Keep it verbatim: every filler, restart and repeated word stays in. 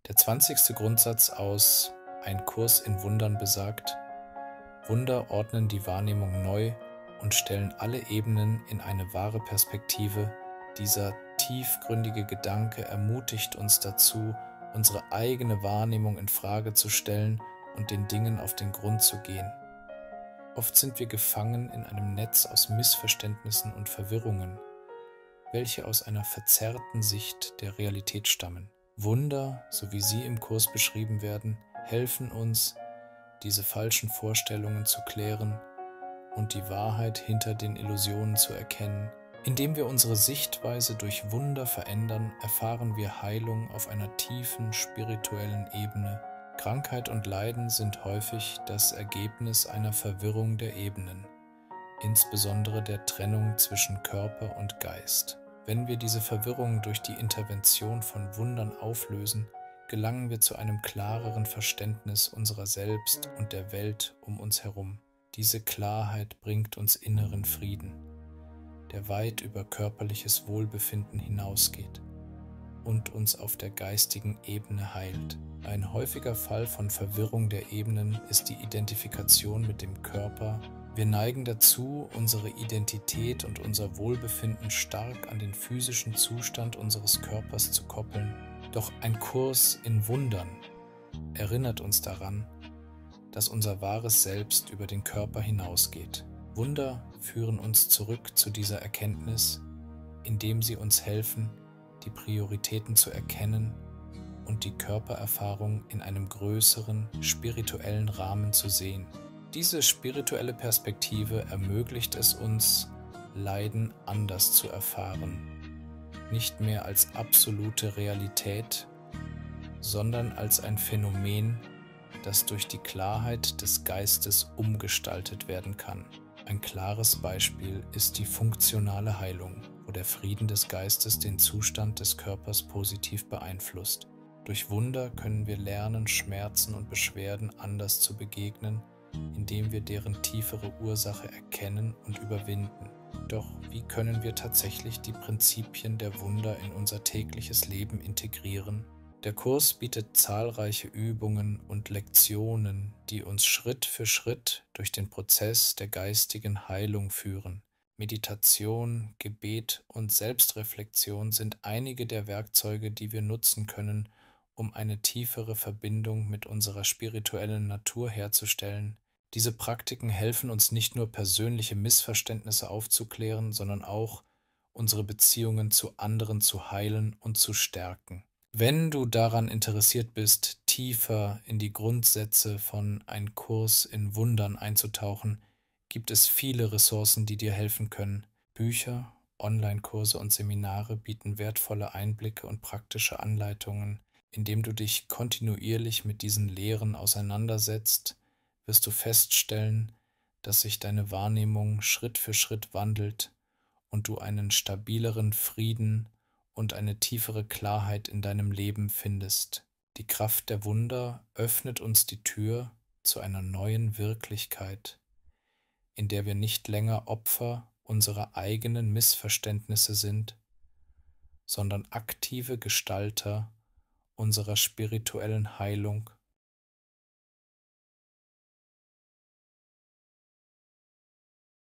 Der zwanzigste Grundsatz aus Ein Kurs in Wundern besagt: Wunder ordnen die Wahrnehmung neu und stellen alle Ebenen in eine wahre Perspektive. Dieser tiefgründige Gedanke ermutigt uns dazu, unsere eigene Wahrnehmung in Frage zu stellen und den Dingen auf den Grund zu gehen. Oft sind wir gefangen in einem Netz aus Missverständnissen und Verwirrungen, welche aus einer verzerrten Sicht der Realität stammen. Wunder, so wie sie im Kurs beschrieben werden, helfen uns, diese falschen Vorstellungen zu klären und die Wahrheit hinter den Illusionen zu erkennen. Indem wir unsere Sichtweise durch Wunder verändern, erfahren wir Heilung auf einer tiefen spirituellen Ebene. Krankheit und Leiden sind häufig das Ergebnis einer Verwirrung der Ebenen, insbesondere der Trennung zwischen Körper und Geist. Wenn wir diese Verwirrung durch die Intervention von Wundern auflösen, gelangen wir zu einem klareren Verständnis unserer selbst und der Welt um uns herum. Diese Klarheit bringt uns inneren Frieden, der weit über körperliches Wohlbefinden hinausgeht und uns auf der geistigen Ebene heilt. Ein häufiger Fall von Verwirrung der Ebenen ist die Identifikation mit dem Körper. Wir neigen dazu, unsere Identität und unser Wohlbefinden stark an den physischen Zustand unseres Körpers zu koppeln. Doch ein Kurs in Wundern erinnert uns daran, dass unser wahres Selbst über den Körper hinausgeht. Wunder führen uns zurück zu dieser Erkenntnis, indem sie uns helfen, die Prioritäten zu erkennen und die Körpererfahrung in einem größeren, spirituellen Rahmen zu sehen. Diese spirituelle Perspektive ermöglicht es uns, Leiden anders zu erfahren, nicht mehr als absolute Realität, sondern als ein Phänomen, das durch die Klarheit des Geistes umgestaltet werden kann. Ein klares Beispiel ist die funktionale Heilung, wo der Frieden des Geistes den Zustand des Körpers positiv beeinflusst. Durch Wunder können wir lernen, Schmerzen und Beschwerden anders zu begegnen, indem wir deren tiefere Ursache erkennen und überwinden. Doch wie können wir tatsächlich die Prinzipien der Wunder in unser tägliches Leben integrieren? Der Kurs bietet zahlreiche Übungen und Lektionen, die uns Schritt für Schritt durch den Prozess der geistigen Heilung führen. Meditation, Gebet und Selbstreflexion sind einige der Werkzeuge, die wir nutzen können, um eine tiefere Verbindung mit unserer spirituellen Natur herzustellen. Diese Praktiken helfen uns nicht nur, persönliche Missverständnisse aufzuklären, sondern auch, unsere Beziehungen zu anderen zu heilen und zu stärken. Wenn du daran interessiert bist, tiefer in die Grundsätze von Ein Kurs in Wundern einzutauchen, gibt es viele Ressourcen, die dir helfen können. Bücher, Online-Kurse und Seminare bieten wertvolle Einblicke und praktische Anleitungen. Indem du dich kontinuierlich mit diesen Lehren auseinandersetzt, wirst du feststellen, dass sich deine Wahrnehmung Schritt für Schritt wandelt und du einen stabileren Frieden und eine tiefere Klarheit in deinem Leben findest. Die Kraft der Wunder öffnet uns die Tür zu einer neuen Wirklichkeit, in der wir nicht länger Opfer unserer eigenen Missverständnisse sind, sondern aktive Gestalter unserer spirituellen Heilung